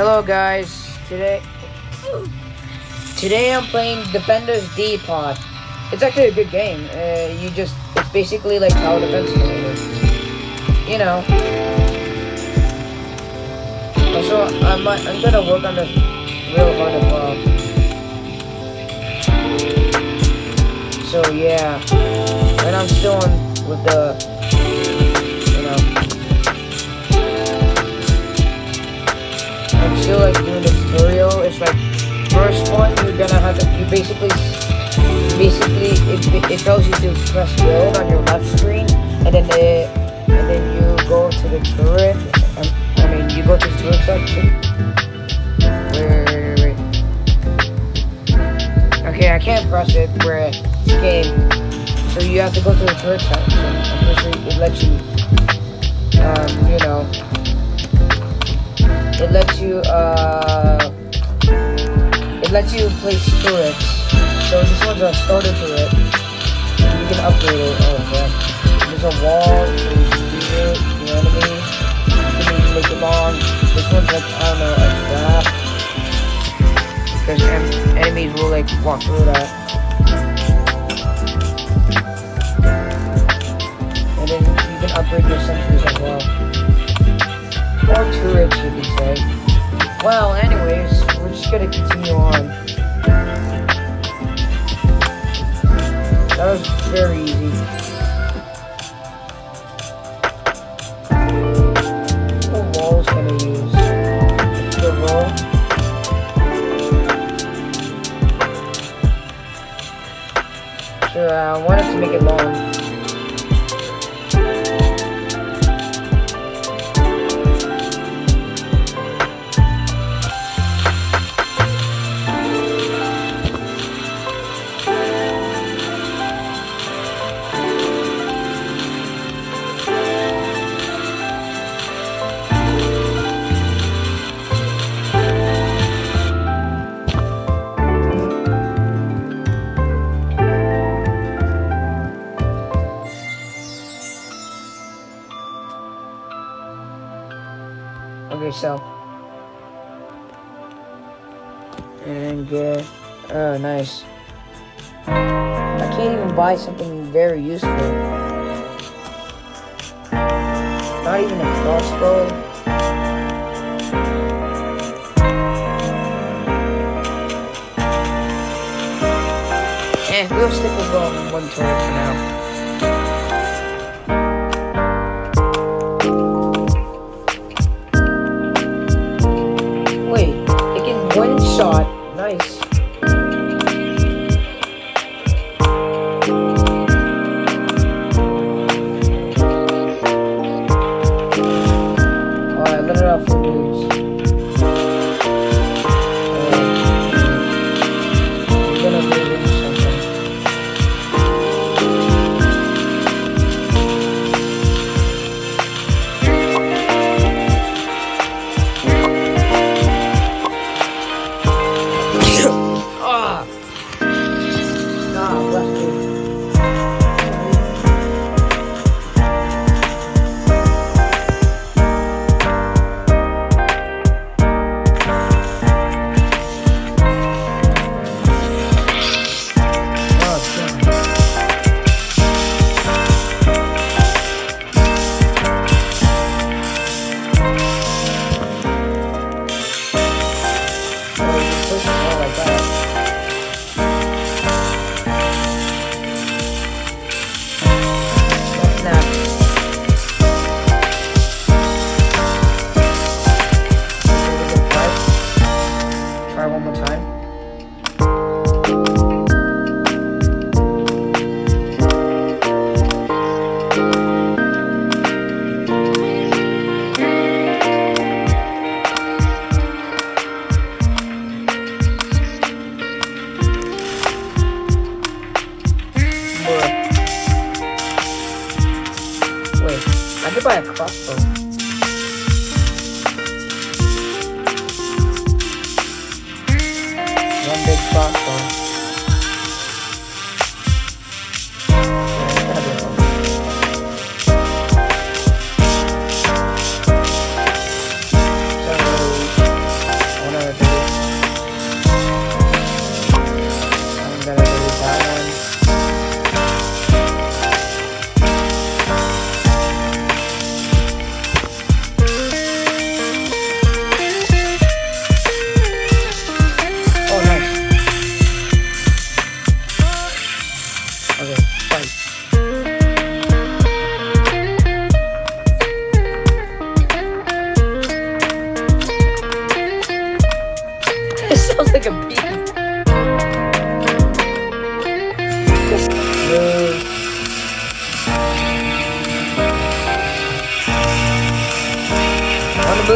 Hello guys, today I'm playing Defenders D-Pod. It's actually a good game. It's basically like Tower Defense Simulator. You know. Also, I'm gonna work on this real hard as well. So yeah, and I'm still on with the, I'm still like doing the tutorial. It's like first one you're gonna have to basically it tells you to press build on your left screen, and then you go to the turret. You go to the turret section. Wait. Okay, I can't press it where it's game. So you have to go to the turret section. And it lets you it lets you place turrets. So this one's a starter turret. You can upgrade it. Oh crap. There's a wall, so you can do it, the enemies. You can even make it long. This one's like, I don't know, a trap. Because enemies will like walk through that. And then you can upgrade your sentries as well. Or turrets, you could say. Well, anyways, we're just gonna continue on. That was very easy. What walls can I use? The roll. Sure, I wanted to make it long. Okay, so and get nice. I can't even buy something very useful. Not even a crossbow. We'll stick with one turret for now. One shot, nice. Oh, I let it out for moves. I'm gonna do something. Try one more time. Wait, I could buy a crossbow. One big crossbow. So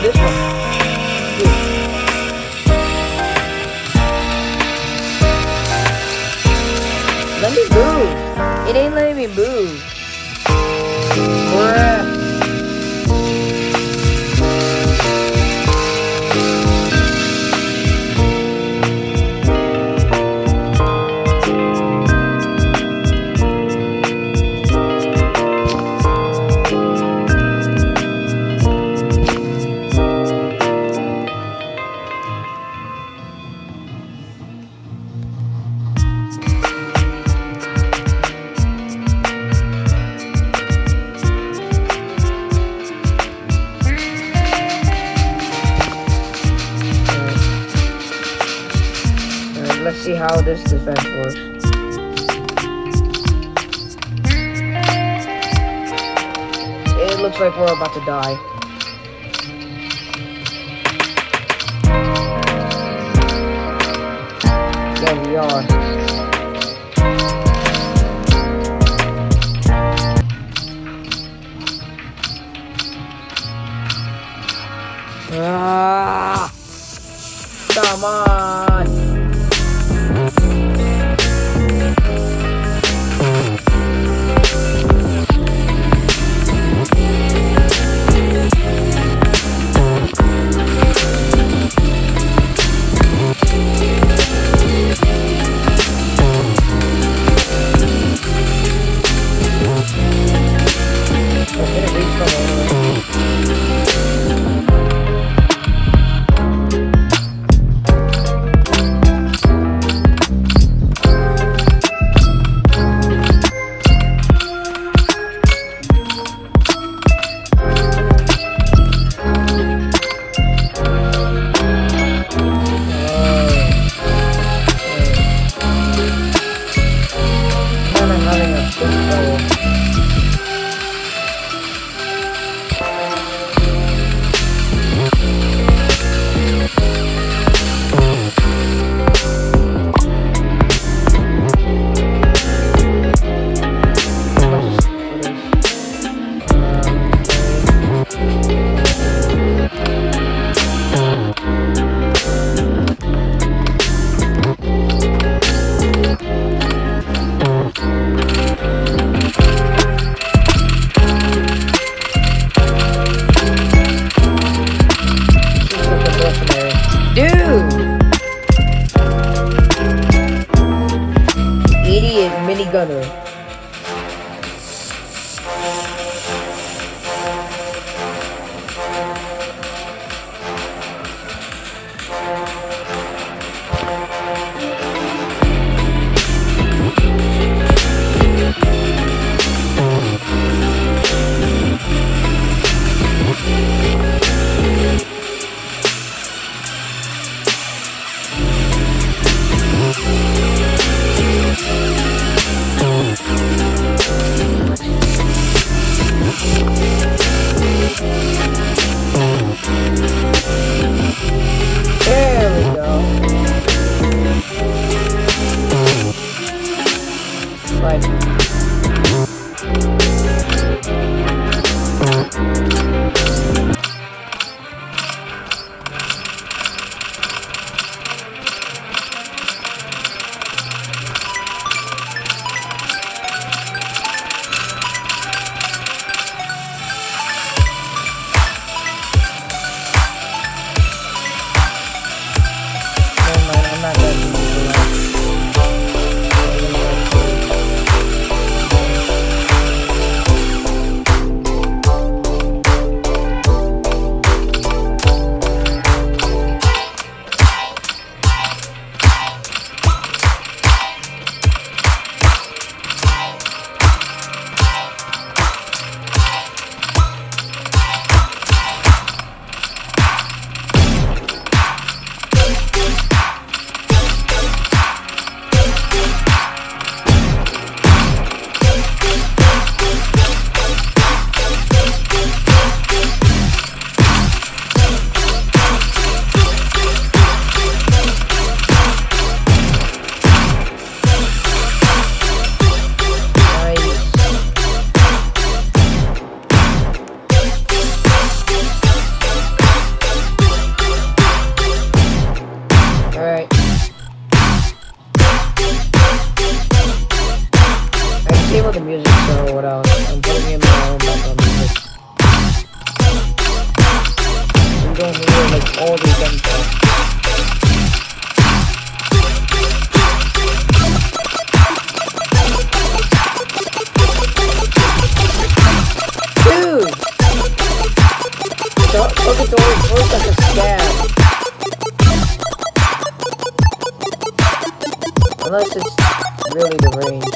this one. Dude. Let me move. It ain't letting me move. Bruh. Let's see how this defense works. It looks like we're about to die. Yeah, we are. Ah, come on. Gunner. disable the music, so what else? I'm putting in my own background music. You don't hear like all the gunfire. Dude! Purgatory works like a scam. Unless it's really deranged.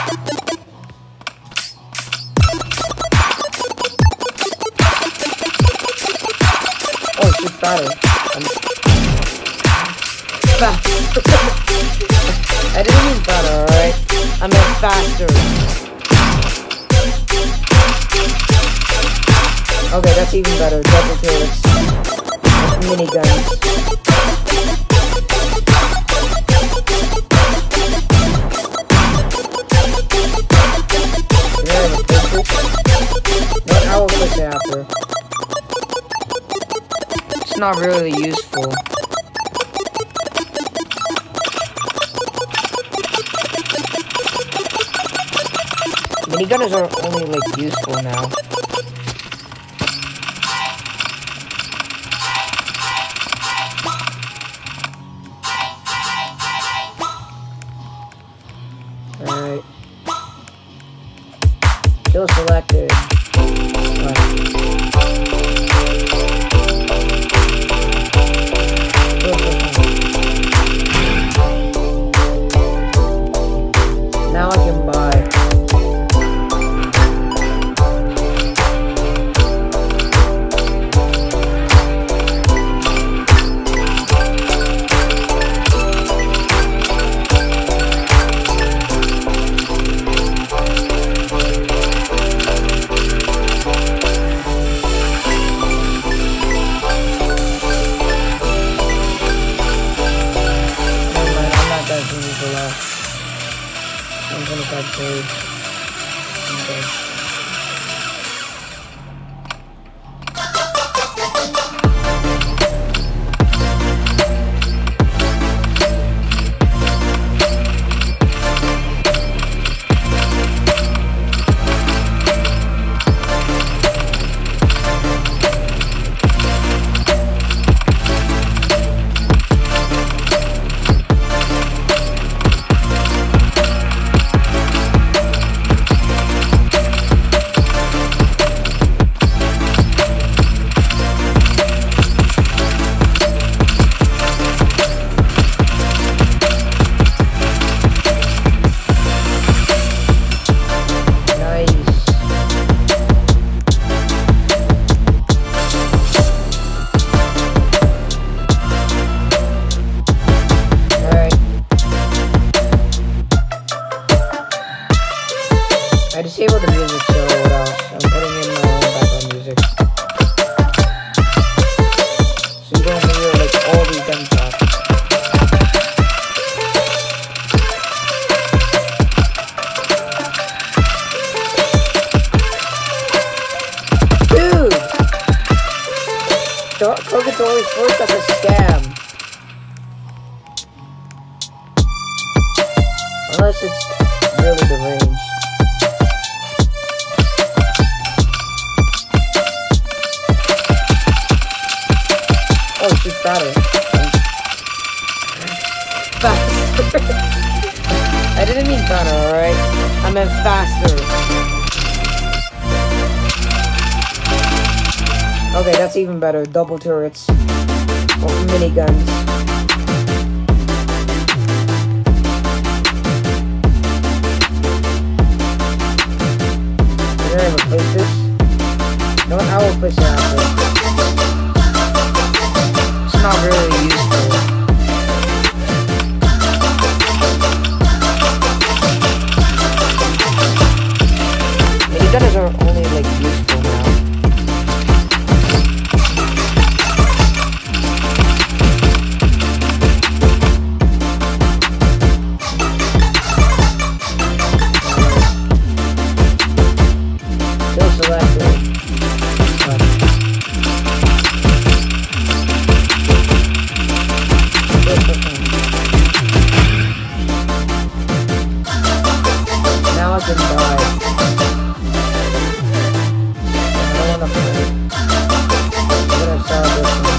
Oh, she's fatter. I didn't mean fatter, alright? I meant faster. Okay, that's even better. Double turrets. Miniguns. Yeah, what I will push it after. It's not really useful. Miniguns are only like useful now. Alright. Kill selected. Now I can buy. Okay. I disabled the music, so what else? I'm putting in my own background music. So you don't hear like all these gunshots. Dude! Purgatory's works like a scam. Unless it's really deranged. Oh, she's fatter. Faster. I didn't mean fatter, alright? I meant faster. Okay, that's even better. Double turrets. Or miniguns. Did I ever place this? No, I will place it after. Not really useful. Miniguns are only like useful now. Still selected. can die. I don't wanna fight. I'm gonna sell this one.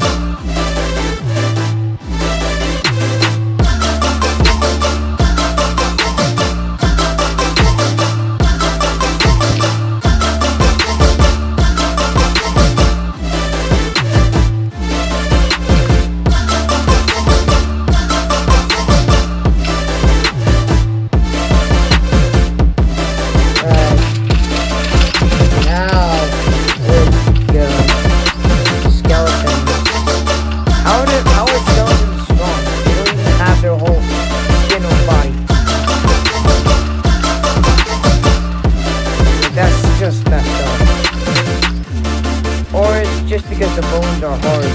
Just because the bones are hard.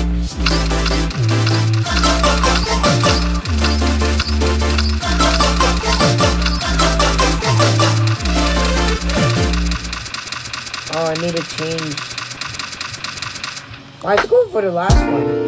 Oh, I need to change. Let's go for the last one.